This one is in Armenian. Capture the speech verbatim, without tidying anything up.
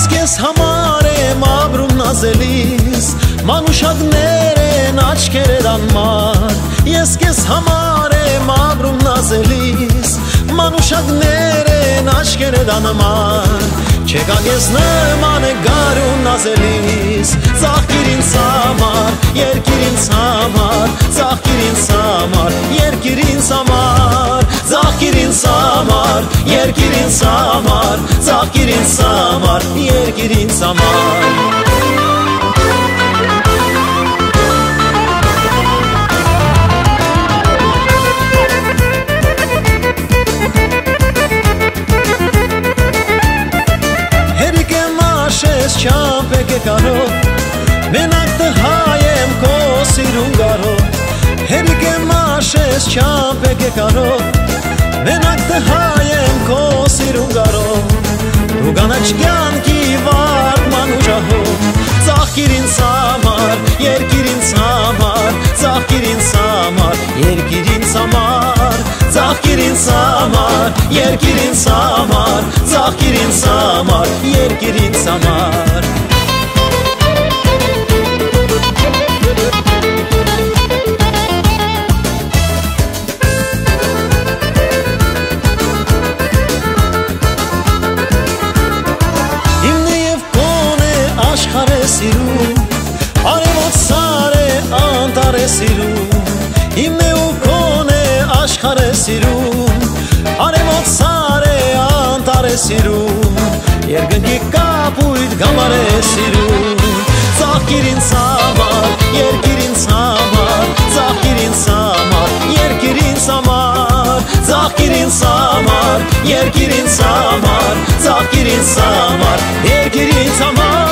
Ես քեզ համար եմ ապրում նազելիս, մանուշակներ են աչքերդ անմար։ Ես քեզ համար եմ ապրում նազելիս, մանուշակներ են աչքերդ անմար։ Չեկա քեզ նման է գարուն նազելիս, ծաղկիր ինձ համար, երկիր ինձ համար, ծաղկիր ինձ համար, երկիր ինձ համար, ծաղկիր ինձ համար, երկիր ինձ համար, ծաղկիր ինձ համար, երկիր ինձ համար։ Չամպեք է կարով, մենակ տհայեմ քո սիրուն գարով։ Հերիք եմ աշես չամպեք է կարով, մենակ տհայեմ քո սիրուն գարով։ Դու կանաչ կյանքի վարդման ուժահով, ծաղկիր ինձ համար, երկիր ինձ համար, ծաղկիր ինձ համար, երկիր ինձ համար, ծաղկիր ինձ համար, երկիր ինձ համար, ծաղկիր ինձ համար, երկիր ինձ համար։ Իմն է և կոն է աշխարհ է սիրում, արևոտ սար է անտառ է սիրում։ Իմն է ու կոն է աշխարհ է սիրում, արևոտ սար է անտառ է սիրում, երկնքի կապույտ գամար է սիրում։ Ծաղկիր ինձ համար, երկիր ինձ համար, ծաղկիր ինձ համար, երկիր ինձ համար, ծաղկիր ինձ համար, երկիր ինձ համար, ծաղկիր ինձ համար, երկիր ինձ համար։